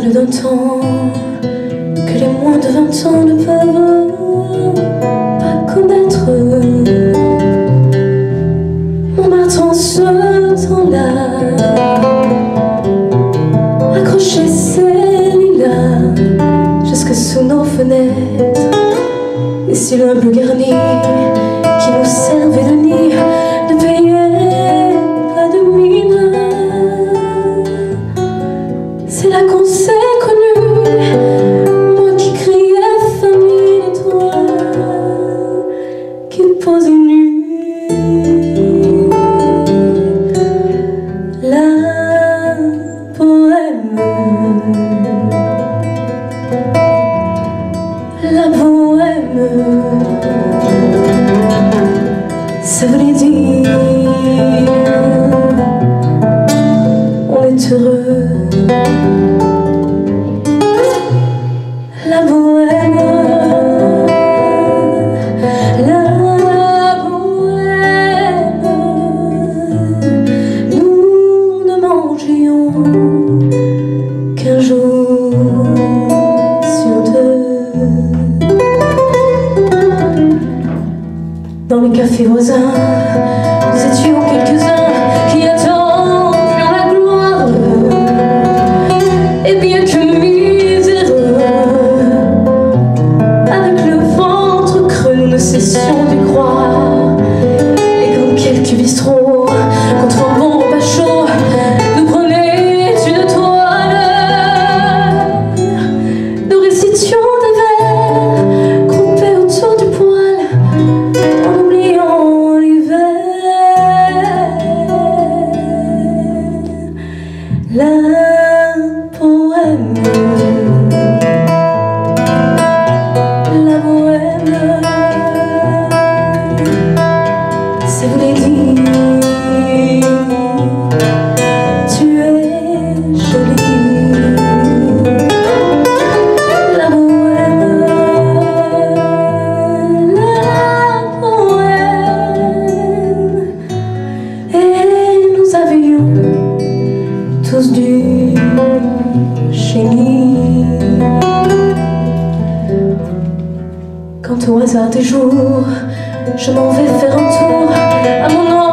souvenir d'un temps que les moins de 20 ans ne peuvent pas connaître. Montmartre en ce temps-là accrochait ses lilas jusque sous nos fenêtres. Et si l'humble garni qui nous servait de nid ne payait pas de mine, c'est là qu'on s'est connus, moi qui criais famille et toi qui posais nu. La bohème, ça voulait dire on est heureux. La bohème, la bohème, nous ne mangions qu'un jour sur deux. Dans les cafés voisins, nous étions quelques-uns qui attendions la gloire. Et bien que miséreux, avec le ventre creux, nous ne cessions de croire. Et comme quelques bistrots, contre un bon repas chaud, nous prenaient une toile. Nous récitions des vers groupés autour du poêle, en oubliant l'hiver. La bohème, la bohème, ça voulait dire tu es jolie. La bohème, et nous avions tous du génie. Quant au hasard des jours, je m'en vais faire un tour à mon